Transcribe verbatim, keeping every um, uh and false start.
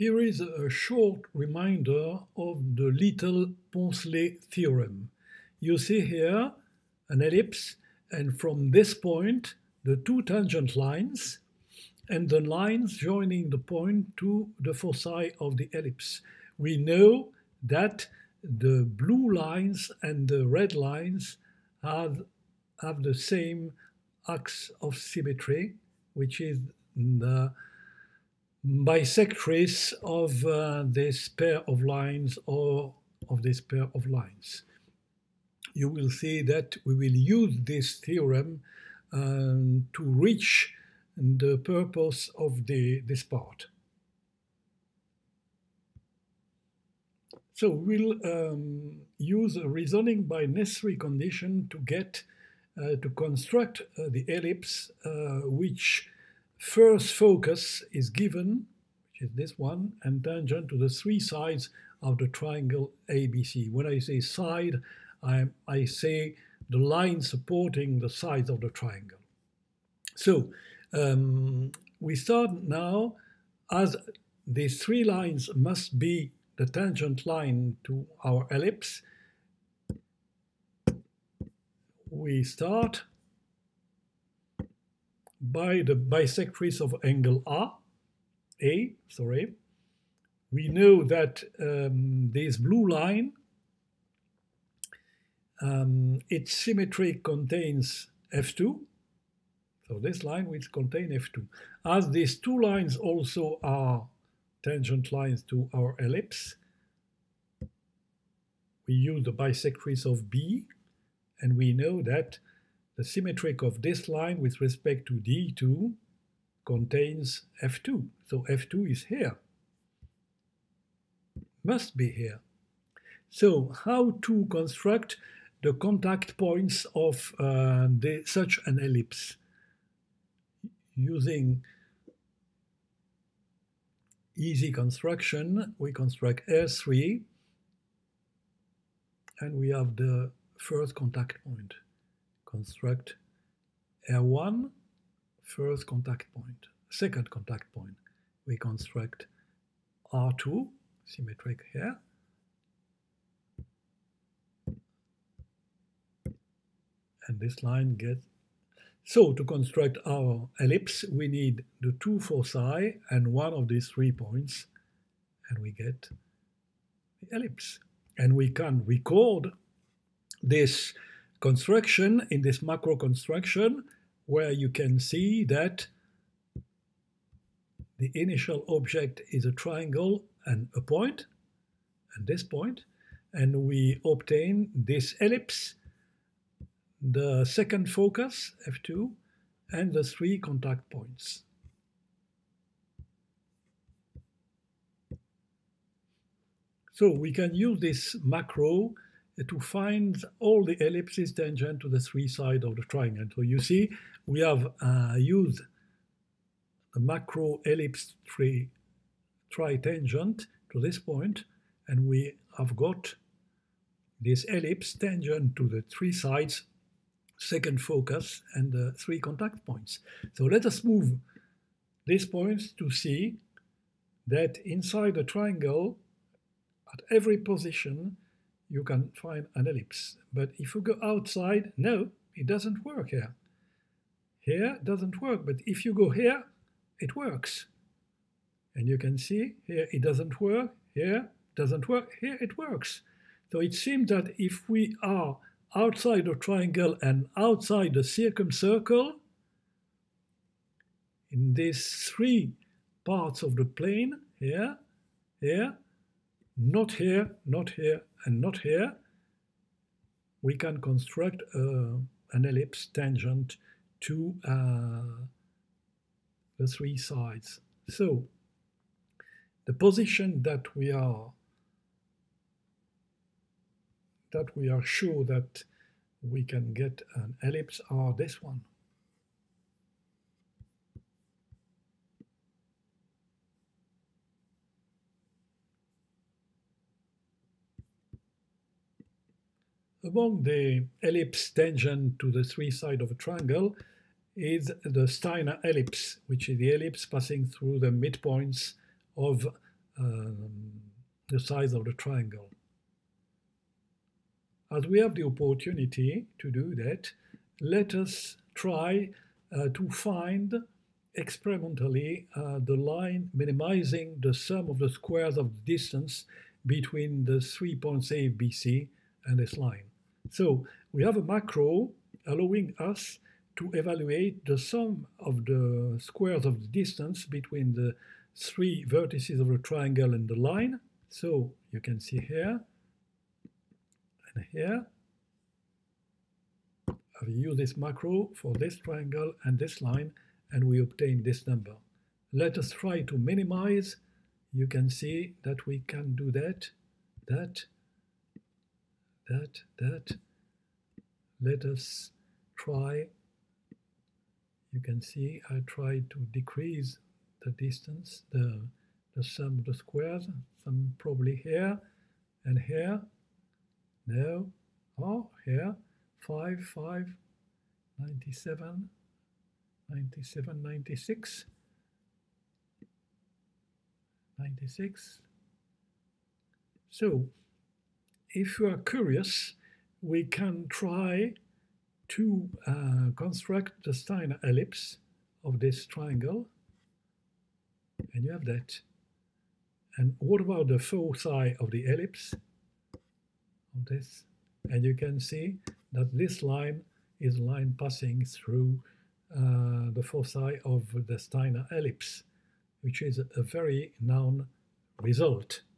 Here is a short reminder of the little Poncelet Theorem. You see here an ellipse, and from this point the two tangent lines and the lines joining the point to the foci of the ellipse. We know that the blue lines and the red lines have, have the same axe of symmetry, which is the bisectrice of uh, this pair of lines or of this pair of lines. You will see that we will use this theorem um, to reach the purpose of the, this part. So we'll um, use a reasoning by necessary condition to get uh, to construct uh, the ellipse uh, which first focus is given, which is this one, and tangent to the three sides of the triangle A B C. When I say side, I, I say the line supporting the sides of the triangle. So um, we start now, as these three lines must be the tangent line to our ellipse. We start by the bisectrice of angle A, A, sorry. We know that um, this blue line, um, its symmetry contains F two. So this line will contain F two. As these two lines also are tangent lines to our ellipse, we use the bisectrice of B, and we know that the symmetric of this line with respect to D two contains F two. So F two is here, must be here. So how to construct the contact points of uh, the, such an ellipse? Using easy construction, we construct R three, and we have the first contact point. Construct R one, first contact point. Second contact point, we construct R two, symmetric here. And this line gets. So to construct our ellipse, we need the two foci and one of these three points, and we get the ellipse. And we can record this construction in this macro construction, where you can see that the initial object is a triangle and a point, and this point, and we obtain this ellipse, the second focus, F two, and the three contact points. So we can use this macro to find all the ellipses tangent to the three sides of the triangle. So you see, we have uh, used the macro ellipse tri tritangent to this point, and we have got this ellipse tangent to the three sides, second focus, and the three contact points. So let us move these points to see that inside the triangle, at every position, you can find an ellipse. But if you go outside, no, it doesn't work here. Here doesn't work, but if you go here, it works. And you can see here it doesn't work, here doesn't work, here it works. So it seems that if we are outside the triangle and outside the circumcircle, in these three parts of the plane, here, here, not here, not here, and not here, we can construct uh, an ellipse tangent to uh, the three sides. So the position that we are that we are sure that we can get an ellipse are this one. Among the ellipse tangent to the three sides of a triangle is the Steiner ellipse, which is the ellipse passing through the midpoints of um, the size of the triangle. As we have the opportunity to do that, let us try uh, to find experimentally uh, the line minimizing the sum of the squares of the distance between the three points A, B, C and this line. So we have a macro allowing us to evaluate the sum of the squares of the distance between the three vertices of the triangle and the line. So you can see here and here. I use this macro for this triangle and this line, and we obtain this number. Let us try to minimize. You can see that we can do that, that, that, that. Let us try. You can see I try to decrease the distance, the, the sum of the squares, some probably here and here. No, oh, here, five, five, ninety-seven, ninety-seven, ninety-six, ninety-six. So, if you are curious, we can try to uh, construct the Steiner ellipse of this triangle, and you have that. And what about the foci of the ellipse of this? And you can see that this line is a line passing through uh, the foci of the Steiner ellipse, which is a very known result.